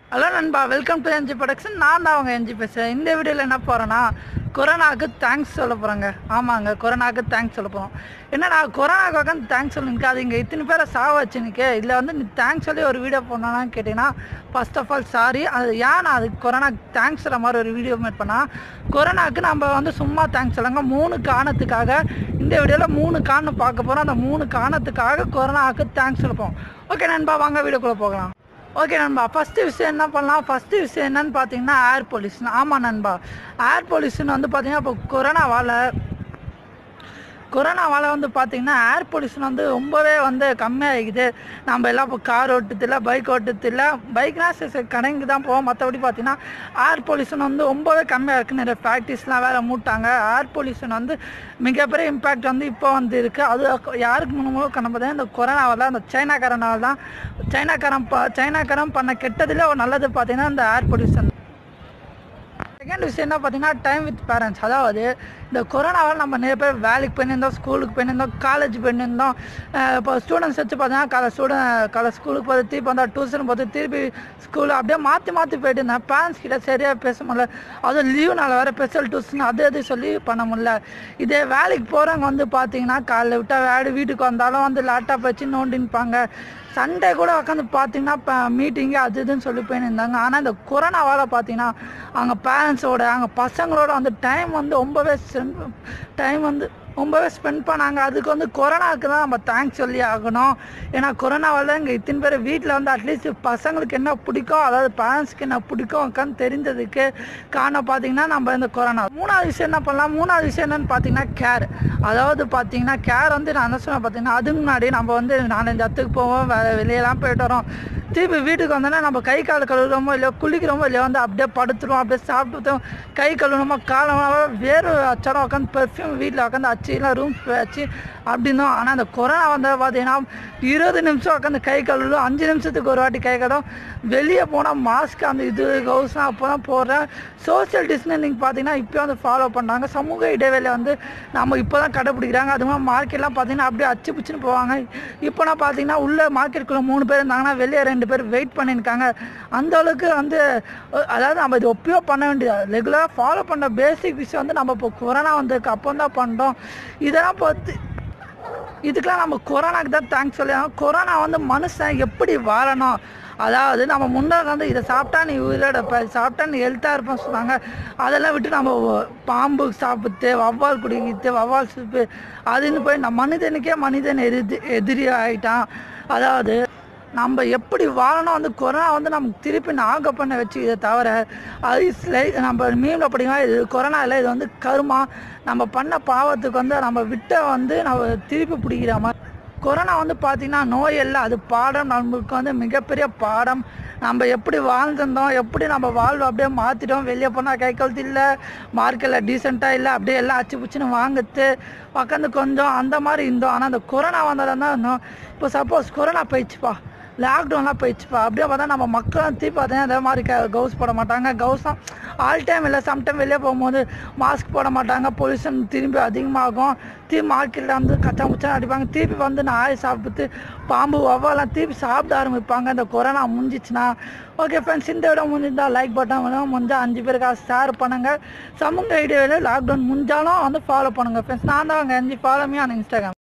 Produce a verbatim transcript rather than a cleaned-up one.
Hello நண்பா, welcome to NG production. நான் தான் அவங்க என்ஜி பேசுகிறேன். இந்த வீடியோவில் என்ன போகிறேன்னா, கொரோனாவுக்கு தேங்க்ஸ் சொல்ல போகிறேங்க. ஆமாங்க, கொரோனாவுக்கு தேங்க்ஸ் சொல்ல போகிறோம். என்னடா கொரோனாவுக்கு உட்காந்து தேங்க்ஸ் சொல்லிருக்கா, அது இங்கே இத்தனை பேரை சாவ வச்சுனிக்கு, இல்லை வந்து நீ தேங்க்ஸ் சொல்லி ஒரு வீடியோ போடணும்னு கேட்டிங்கன்னா, ஃபர்ஸ்ட் ஆஃப் ஆல் சாரி. அது ஏன் நான் அது கொரோனாக்கு தேங்க்ஸ் சொல்கிற மாதிரி ஒரு வீடியோ மேட் பண்ணால், கொரோனாவுக்கு நம்ம வந்து சும்மா தேங்க்ஸ் சொல்லுங்க, மூணு காரணத்துக்காக இந்த வீடியோவில் மூணு காரணம் பார்க்க போகிறோம். அந்த மூணு காரணத்துக்காக கொரோனாவுக்கு தேங்க்ஸ் சொல்லுவோம். ஓகே நண்பா, வாங்க வீடியோக்குள்ளே போகலாம். ஓகே நண்பா, ஃபஸ்ட்டு விஷயம் என்ன பண்ணலாம், ஃபஸ்ட்டு விஷயம் என்னன்னு பார்த்தீங்கன்னா ஏர் பொல்யூஷன். ஆமாம் நண்பா, ஏர் பொல்யூஷன் வந்து பார்த்தீங்கன்னா இப்போ கொரோனாவால் கொரோனாவால் வந்து பார்த்திங்கன்னா ஏர் பொல்யூஷன் வந்து ரொம்பவே வந்து கம்மியாகிக்குது. நம்ம எல்லாம் இப்போ கார் ஓட்டுறதில்ல, பைக் ஓட்டுறதில்ல. பைக்னா கடைக்கு தான் போவோம். மற்றபடி பார்த்திங்கன்னா ஏர் பொல்யூஷன் வந்து ரொம்பவே கம்மியாக இருக்குது. நிறைய ஃபேக்ட்ரிஸ்லாம் வேறு மூட்டாங்க. ஏர் பொல்யூஷன் வந்து மிகப்பெரிய இம்பேக்ட் வந்து இப்போ வந்து இருக்குது. அது யாருக்கு மூலமாக நம்ம பார்த்தீங்கன்னா இந்த கொரோனாவால், அந்த சைனாக்காரனால் தான். சைனாக்காரன் ப சைனாக்காரன் பண்ண கெட்டதில் ஒரு நல்லது பார்த்திங்கன்னா இந்த ஏர் பொல்யூஷன். செகண்ட் விஷயம் என்ன பார்த்தீங்கன்னா டைம் வித் பேரண்ட்ஸ். அதாவது இந்த கொரோனாவால் நம்ம நிறைய பேர் வேலைக்கு போயிருந்தோம், ஸ்கூலுக்கு போயிருந்தோம், காலேஜ் போயிருந்தோம். இப்போ ஸ்டூடெண்ட்ஸ் வச்சு பார்த்தீங்கன்னா காலை ஸ்டூடெண்ட் காலை ஸ்கூலுக்கு போய் திருப்பி வந்தால் டியூஷன் போது திருப்பி ஸ்கூலு அப்படியே மாற்றி மாற்றி போயிட்டு இருந்தேன். பேரண்ட்ஸ் கிட்ட சரியாக பேச முடியல. அதுவும் லீவுனால வேறு ஸ்பெஷல் டியூஷன் அது அது சொல்லி பண்ண முடியல. இதே வேலைக்கு போகிறவங்க வந்து பார்த்தீங்கன்னா காலைல விட்டால் வேடு வீட்டுக்கு வந்தாலும் வந்து லேப்டாப் வச்சு நோண்டின்பாங்க. சண்டே கூட உட்காந்து பார்த்தீங்கன்னா இப்போ மீட்டிங்கு அது இதுன்னு சொல்லி போயிருந்தாங்க. ஆனால் இந்த கொரோனாவால் பார்த்தீங்கன்னா அவங்க பேரண்ட்ஸோட அவங்க பசங்களோட வந்து டைம் வந்து ரொம்பவே டைம் வந்து ரொம்பவே ஸ்பெண்ட் பண்ணாங்க. அதுக்கு வந்து கொரோனாவுக்கு தான் நம்ம தேங்க்ஸ் சொல்லி ஆகணும். ஏன்னா கொரோனாவால் இங்கே இத்தனை பேர் வீட்டில் வந்து அட்லீஸ்ட் பசங்களுக்கு என்ன பிடிக்கும், அதாவது பேரண்ட்ஸ்க்கு என்ன பிடிக்கும் உட்காந்து தெரிஞ்சதுக்கு காரணம் பார்த்திங்கன்னா நம்ம இந்த கொரோனா. மூணாவது விஷயம் என்ன பண்ணலாம், மூணாவது விஷயம் என்னென்னு பார்த்தீங்கன்னா கேர். அதாவது பார்த்தீங்கன்னா கேர் வந்து நான் என்ன சொன்னேன் பார்த்தீங்கன்னா, அதுக்கு முன்னாடி நம்ம வந்து நாலஞ்சு இடத்துக்கு போவோம், வேறு வெளியெல்லாம் போய்ட்டு வரோம். திருப்பி வீட்டுக்கு வந்தோன்னா நம்ம கை கால் கழுவுறோமோ இல்லையோ, குளிக்கிறோமோ இல்லையோ வந்து அப்படியே படுத்துருவோம், அப்படியே சாப்பிட்டுட்டோம், கை கழுவுனோமோ காலமாக வேறு அச்சடம் உட்காந்து பெர்ஃப்யூம் வீட்டில் உட்காந்து அச்சுலாம் ரூம்ஸ் போய் அச்சு அப்படின்னும். ஆனால் அந்த கொரோனா வந்தால் பார்த்தீங்கன்னா இருபது நிமிஷம் உட்காந்து கை கழுவும், அஞ்சு நிமிஷத்துக்கு ஒரு வாட்டி கை கழுவும், வெளியே போனால் மாஸ்க் அந்த இது கவுஸ்லாம் அப்போ தான் போடுறேன். சோசியல் டிஸ்டன்சிங் பார்த்தீங்கன்னா இப்போ வந்து ஃபாலோ பண்ணாங்க. சமூக இடைவெளி வந்து நம்ம இப்போ தான் கடைப்பிடிக்கிறாங்க. அதுவும் மார்க்கெட்லாம் பார்த்தீங்கன்னா அப்படியே அச்சு பிச்சுன்னு போவாங்க. இப்போனா பார்த்தீங்கன்னா உள்ளே மார்க்கெட்டுக்குள்ளே மூணு பேர் இருந்தாங்கன்னா வெளியே ரெண்டு பேர் வெயிட் பண்ணியிருக்காங்க. அந்த அளவுக்கு வந்து அதாவது நம்ம இது ஒப்பியோ பண்ண வேண்டியது ரெகுலராக ஃபாலோ பண்ண பேசிக் விஷயம் வந்து நம்ம இப்போ கொரோனா வந்ததுக்கு அப்போ தான் பண்ணுறோம். இதெல்லாம் பார்த்து இதுக்கெலாம் நம்ம கொரோனாக்கு தான் தேங்க்ஸ் சொல்லலாம். கொரோனா வந்து மனுஷன் எப்படி வாழணும், அதாவது நம்ம முன்னாடி வந்து இதை சாப்பிட்டா நீ உயிரோட இருப்ப, சாப்பிட்டா நீ ஹெல்த்தாக இருப்பேன்னு சொன்னாங்க. அதெல்லாம் விட்டு நம்ம பாம்பு சாப்பிட்டு வவ்வால் குடிக்கிட்டு வவ்வால் சூப்பு அதுன்னு போய் நம்ம மனிதனுக்கே மனிதன் எதிரி எதிரி ஆகிட்டான். அதாவது நம்ம எப்படி வாழணும் வந்து கொரோனா வந்து நமக்கு திருப்பி நாக பண்ண வச்சு இதை தவிர அது நம்ம மீனில் படிக்கலாம். இது கொரோனா இல்லை, இது வந்து கருமா. நம்ம பண்ண பாவத்துக்கு வந்து நம்ம விட்ட வந்து நம்ம திருப்பி பிடிக்கிற மாதிரி. கொரோனா வந்து பார்த்திங்கன்னா நோய் இல்லை, அது பாடம். நம்மளுக்கு வந்து மிகப்பெரிய பாடம். நம்ம எப்படி வாழ்ந்துருந்தோம், எப்படி நம்ம வாழ்வு அப்படியே மாற்றிட்டோம். வெளியே போனால் கை கழுத்து இல்லை, மார்க்கெட்டில் டீசெண்டாக இல்லை, அப்படியே எல்லாம் அச்சு பிச்சுன்னு வாங்குத்து உட்காந்து கொஞ்சம் அந்த மாதிரி இருந்தோம். ஆனால் அந்த கொரோனா வந்தாலும் தான் இருந்தோம். இப்போ சப்போஸ் கொரோனா போயிடுச்சுப்பா, லாக்டவுன்லாம் போயிடுச்சுப்பா, அப்படியே பார்த்தா நம்ம மக்களும் திருப்பி பார்த்தீங்கன்னா அதே மாதிரி க கவுஸ் போட மாட்டாங்க. கவுஸ்லாம் ஆல் டைம் இல்லை, சம்டைம் வெளியே போகும்போது மாஸ்க் போட மாட்டாங்க. பொல்யூஷன் திரும்பி அதிகமாகும். திரும்பி மார்க்கெட்டில் வந்து கச்சா முச்சா அடிப்பாங்க. திருப்பி வந்து நாய் சாப்பிட்டு பாம்பு வவ்வாலாம் திருப்பி சாப்பிட ஆரம்பிப்பாங்க இந்த கொரோனா முடிஞ்சிச்சுன்னா. ஓகே ஃப்ரெண்ட்ஸ், இந்த விட முடிஞ்சிருந்தால் லைக் பட்டன் வேணும், முடிஞ்சால் அஞ்சு பேருக்காக ஷேர் பண்ணுங்கள். சமூக இடைவெளியில் லாக்டவுன் முடிஞ்சாலும் வந்து ஃபாலோ பண்ணுங்கள் ஃப்ரெண்ட்ஸ். நான் தான் அவங்க அஞ்சு ஃபாலோ மீ ஆன் இன்ஸ்டாகிராம்.